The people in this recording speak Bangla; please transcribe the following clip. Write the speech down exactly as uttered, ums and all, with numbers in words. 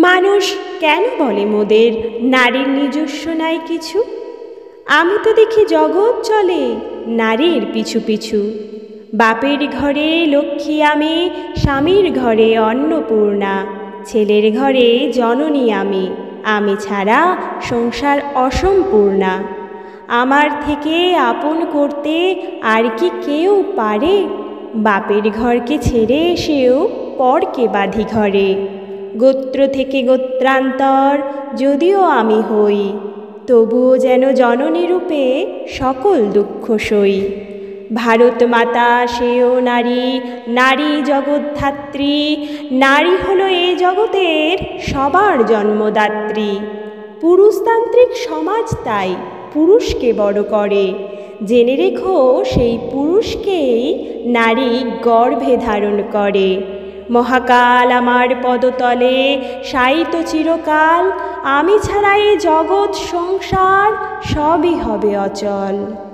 মানুষ কেন বলে মোদের নারীর নিজস্ব নাই কিছু? আমি তো দেখি জগৎ চলে নারীর পিছু পিছু। বাপের ঘরে লক্ষ্মী আমি, স্বামীর ঘরে অন্নপূর্ণা, ছেলের ঘরে জননী আমি, আমি ছাড়া সংসার অসম্পূর্ণা। আমার থেকে আপন করতে আর কি কেউ পারে? বাপের ঘরকে ছেড়ে সেও পরকে বাঁধি ঘরে। গোত্র থেকে গোত্রান্তর যদিও আমি হই, তবুও যেন জননী রূপে সকল দুঃখ সই। ভারত মাতা সেও নারী, নারী জগদ্ধাত্রী, নারী হলো এ জগতের সবার জন্মদাত্রী। পুরুষতান্ত্রিক সমাজ তাই পুরুষকে বড় করে, জেনে রেখো সেই পুরুষকেই নারী গর্ভে ধারণ করে। মহাকাল আমার পদতলে শায়িত চিরকাল, আমি ছাড়া এ জগৎ সংসার সবই হবে অচল।